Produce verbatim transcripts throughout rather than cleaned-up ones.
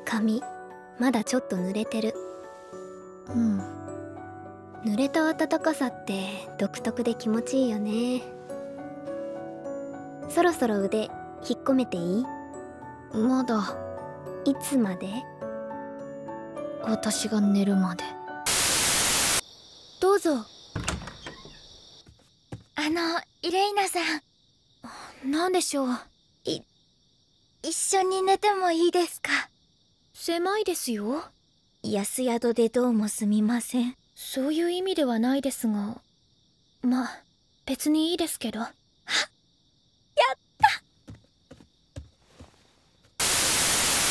髪まだちょっと濡れてる。 うん。 濡れた暖かさって独特で気持ちいいよね。そろそろ腕引っ込めていい？ まだ。 いつまで？ 私が寝るまで。 どうぞ。 あのイレイナさん、何でしょう。 い一緒に寝てもいいですか？ 狭いですよ。 安宿でどうもすみません。 そういう意味ではないですが、まあ別にいいですけど。はっ、 やった。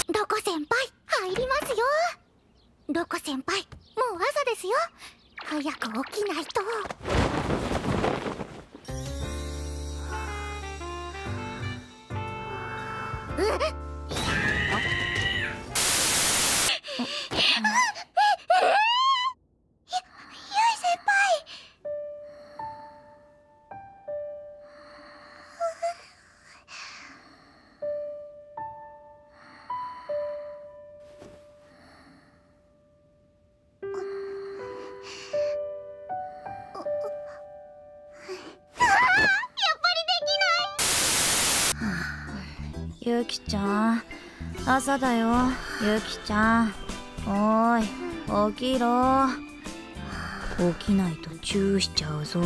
ロコ先輩入りますよ。ロコ先輩もう朝ですよ。早く起きないと。うっゆきちゃん、朝だよ。ゆきちゃん、おーい、起きろ。起きないとチューしちゃうぞ。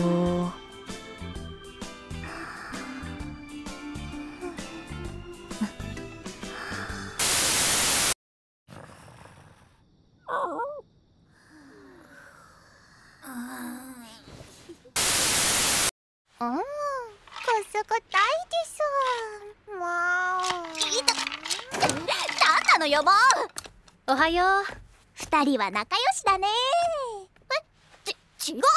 うん、くすぐったいです。もう。なんなのよもう。 おはよう。 二人は仲良しだね。え、ち、違う。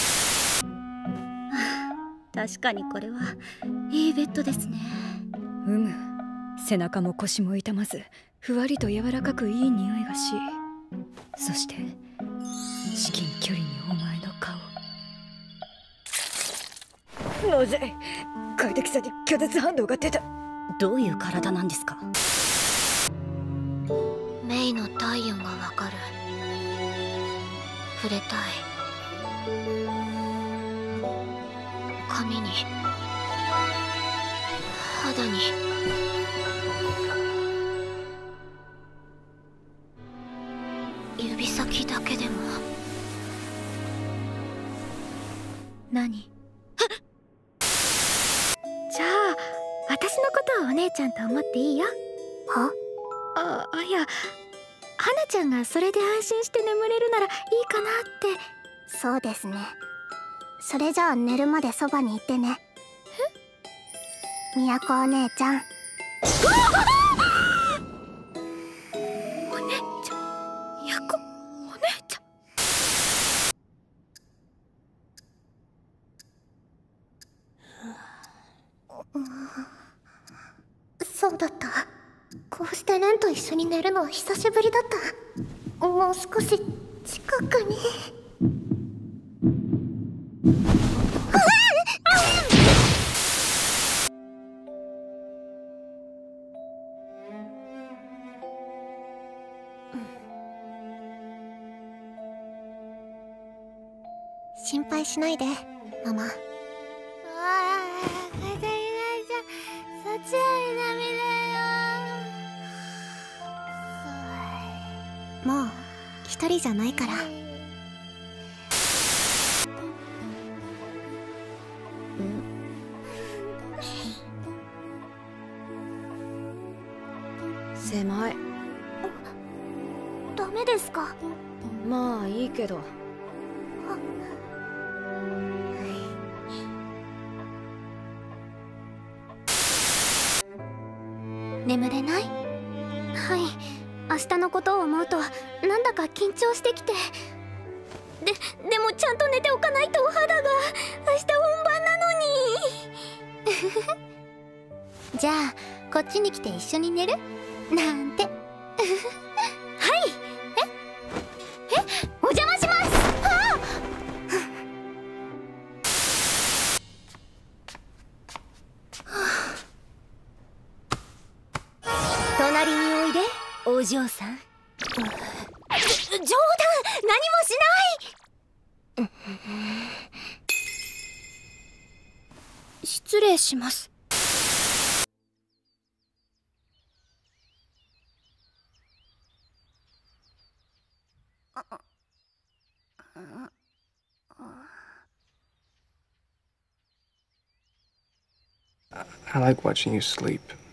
確かにこれはいいベッドですね。 うむ、背中も腰も痛まず、ふわりと柔らかくいい匂いがし、そして至近距離にお前の顔。なぜ快適さに拒絶反応が出た。 どういう体なんですか？ メイの体温がわかる。触れたい。髪に、肌に。指先だけでも。 何？じゃあ私のことはお姉ちゃんと思っていいよ。 は？ あ、あいや、花ちゃんがそれで安心して眠れるならいいかなって。 そうですね。それじゃあ寝るまでそばにいてね。え？みやこお姉ちゃん。 お姉ちゃん、みやこお姉ちゃん。 そうだった。こうしてレンと一緒に寝るのは久しぶりだった。もう少し近くに。心配しないで、ママ。ああ、カタリナちゃん、そっちはダメだよ。もう一人じゃないから。 狭い。 ダメですか？ まあいいけど。 眠れない？ はい、明日のことを思うとなんだか緊張してきて。で、でもちゃんと寝ておかないとお肌が明日本番なのに。 じゃあこっちに来て一緒に寝る？なんて。はい。 え、え、お邪魔します。隣においで、 お嬢さん。冗談、何もしない。 失礼します。 I like watching you sleep.